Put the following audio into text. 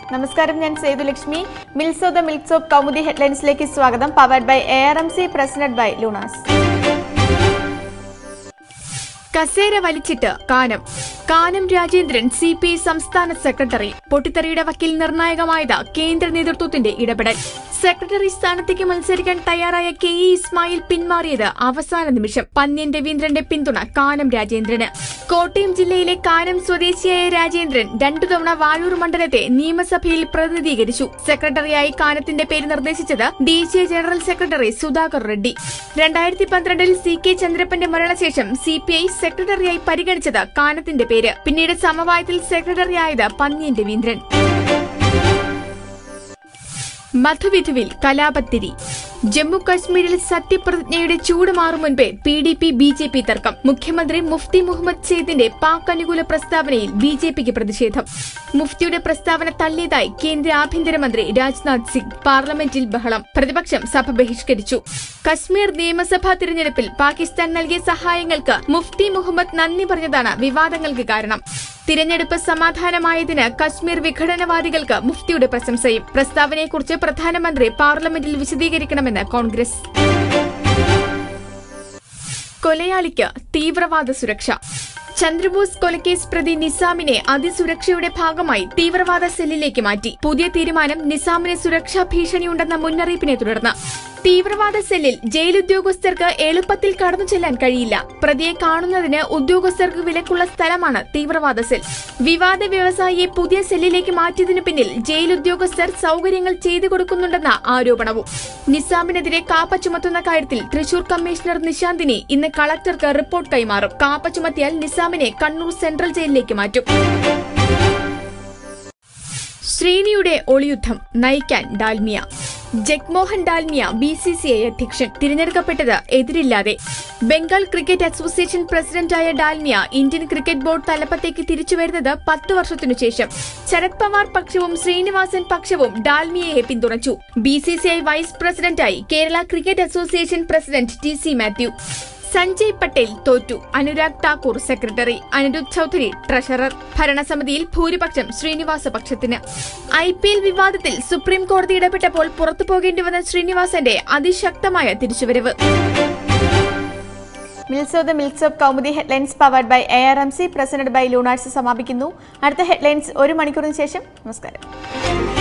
നമസ്കാരം, ഞാൻ Sethulakshmi. Mills of the milks of Kaumudi ഹെഡ്ലൈൻസിലേക്ക് സ്വാഗതം. Powered by ARMC, presented by Lunas. കസേര വലിച്ചിട്ട് കാനം രാജേന്ദ്രൻ CPI സംസ്ഥാന സെക്രട്ടറി. പൊട്ടിത്തെറിയുടെ വക്കിൽ നിർണായകമായത് കേന്ദ്ര നേതൃത്വത്തിന്റെ ഇടപെടൽ. സെക്രട്ടറി സ്ഥാനത്തേക്ക് മത്സരിക്കാൻ തയ്യാറായ KE ഇസ്മായിൽ പിന്മാറിയത് അവസാന നിമിഷം. പന്ന്യൻ രവീന്ദ്രന്റെ പിന്തുണ കാനം രാജേന്ദ്രന്. കോട്ടയം ജില്ലയിലെ കാനം സ്വദേശിയായ രാജേന്ദ്രൻ 2 തവണ വാഴൂർ മണ്ഡലത്തെ നിയമസഭയിൽ പ്രതിനിധീകരിച്ചു. സെക്രട്ടറിയായി കാനത്തിന്റെ പേര് നിർദ്ദേശിച്ചത് DCA general secretary Sudhakar Reddy. 2012 CK ചന്ദ്രപ്പന്റെ മരണശേഷം CPI സെക്രട്ടറിയായി പരിഗണിച്ചത് കാനത്തിന്റെ പേര്. പിന്നീട് സമവായത്തിൽ സെക്രട്ടറിയായത് പന്ന്യൻ രവീന്ദ്രൻ. മധുവിധുവിൽ കലാപത്തിരി. ജമ്മു കശ്മീരിൽ സത്യപ്രതിജ്ഞയുടെ ചൂട് മാറും മുൻപേ PDP-BJP തർക്കം. മുഖ്യമന്ത്രി മുഫ്തി മുഹമ്മദ് സെയ്ദിന്റെ പാക് അനുകൂല പ്രസ്താവനയിൽ BJPക്ക് പ്രതിഷേധം. മുഫ്തിയുടെ പ്രസ്താവന തള്ളിയതായി കേന്ദ്ര ആഭ്യന്തരമന്ത്രി രാജ്നാഥ് സിംഗ്. പാർലമെന്റിൽ ബഹളം. പ്രതിപക്ഷം സഭ ബഹിഷ്കരിച്ചു. കശ്മീർ നിയമസഭാ തിരഞ്ഞെടുപ്പിൽ പാകിസ്ഥാൻ നൽകിയ സഹായങ്ങൾക്ക് മുഫ്തി മുഹമ്മദ് നന്ദി പറഞ്ഞതാണ് വിവാദങ്ങൾക്ക് കാരണം. തിരഞ്ഞെടുപ്പ് സമാധാനമായതിന് കശ്മീർ വിഘടനവാദികൾക്ക് മുഫ്തിയുടെ പ്രശംസയും. പ്രസ്താവനയെക്കുറിച്ച് പ്രധാനമന്ത്രി പാർലമെന്റിൽ വിശദീകരിക്കണമെന്ന് കോൺഗ്രസ്. കൊലയാളിക്ക് തീവ്രവാദ സുരക്ഷ. ചന്ദ്രബോസ് കൊലക്കേസ് പ്രതി നിസാമിനെ അതിസുരക്ഷയുടെ ഭാഗമായി തീവ്രവാദ സെല്ലിലേക്ക് മാറ്റി. പുതിയ തീരുമാനം നിസാമിന് സുരക്ഷാ ഭീഷണിയുണ്ടെന്ന മുന്നറിയിപ്പിനെ തുടർന്ന് തീവ്രവാദ സെല്ലിൽ ജയിൽ ഉദ്യോഗസ്ഥർക്ക് എളുപ്പത്തിൽ കടന്നു ചെല്ലാൻ കഴിയില്ല. പ്രതിയെ കാണുന്നതിന് ഉദ്യോഗസ്ഥർക്ക് വിലക്കുള്ള സ്ഥലമാണ് തീവ്രവാദ സെൽ. വിവാദ വ്യവസായിയെ പുതിയ സെല്ലിലേക്ക് മാറ്റിയതിനു പിന്നിൽ ജയിൽ ഉദ്യോഗസ്ഥർ സൌകര്യങ്ങൾ ചെയ്തു കൊടുക്കുന്നുണ്ടെന്ന ആരോപണവും. നിസാമിനെതിരെ കാപ്പ ചുമത്തുന്ന കാര്യത്തിൽ തൃശൂർ കമ്മീഷണർ നിശാന്തിനി ഇന്ന് കളക്ടർക്ക് റിപ്പോർട്ട് കൈമാറും. കാപ്പ ചുമത്തിയാൽ നിസാമിനെ കണ്ണൂർ സെൻട്രൽ ജയിലിലേക്ക് മാറ്റും. ശ്രീനിയുടെ ഒളിയുദ്ധം നയിക്കാൻ ഡാൽമിയ. ജഗ്മോഹൻ ഡാൽമിയ BCCI അധ്യക്ഷൻ. തിരഞ്ഞെടുക്കപ്പെട്ടത് എതിരില്ലാതെ. ബംഗാൾ ക്രിക്കറ്റ് അസോസിയേഷൻ പ്രസിഡന്റായ ഡാൽമിയ ഇന്ത്യൻ ക്രിക്കറ്റ് ബോർഡ് തലപ്പത്തേക്ക് തിരിച്ചുവരുന്നത് 10 വർഷത്തിനു ശേഷം. ശരത് പവാർ പക്ഷവും ശ്രീനിവാസൻ പക്ഷവും ഡാൽമിയയെ പിന്തുണച്ചു. BCCI വൈസ് പ്രസിഡന്റായി Kerala cricket association president TC Mathew. Sanjay Patel തോറ്റു. അനുരാഗ് ഠാക്കൂർ സെക്രട്ടറി. അനിരുദ്ധ് ചൌധരി ട്രഷറർ. ഭരണസമിതിയിൽ ഭൂരിപക്ഷം ശ്രീനിവാസ പക്ഷത്തിന്. IPL വിവാദത്തിൽ സുപ്രീം കോടതി ഇടപെട്ടപ്പോൾ പുറത്തു പോകേണ്ടി വന്ന ശ്രീനിവാസന്റെ അതിശക്തമായ തിരിച്ചുവരവ്. Mills of the milks of Kaumudi headlines powered by ARMC, presented by Lunas സമാപിക്കുന്നു. അടുത്ത ഹെഡ്ലൈൻസ് 1 മണിക്കൂറിന് ശേഷം. നമസ്കാരം.